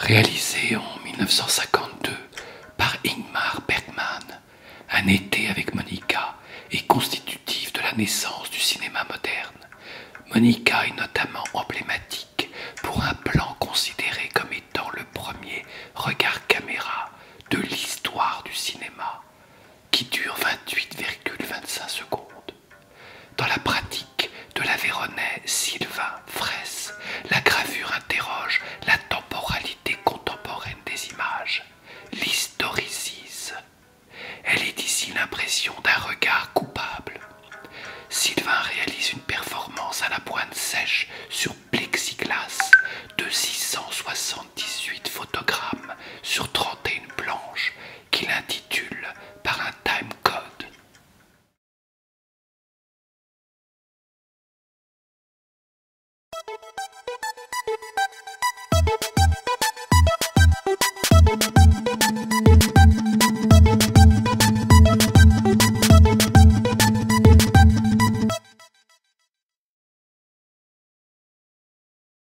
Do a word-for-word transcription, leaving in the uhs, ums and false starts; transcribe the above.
Réalisé en mille neuf cent cinquante-deux par Ingmar Bergman, Un été avec Monica est constitutif de la naissance du cinéma moderne. Monica est notamment emblématique pour un plan considéré comme étant le premier regard caméra de l'histoire du cinéma, qui dure vingt-huit virgule vingt-cinq secondes. Dans la pratique de l'Aveyronais Sylvain Fraisse, la gravure interroge la temporalité contemporaine des images, l'historicise. Elle est ici l'impression d'un regard coupable. Sylvain réalise une performance à la pointe sèche sur plexiglas de six cent soixante-dix-huit photogrammes sur trente et une planches qu'il intitule par un timecode.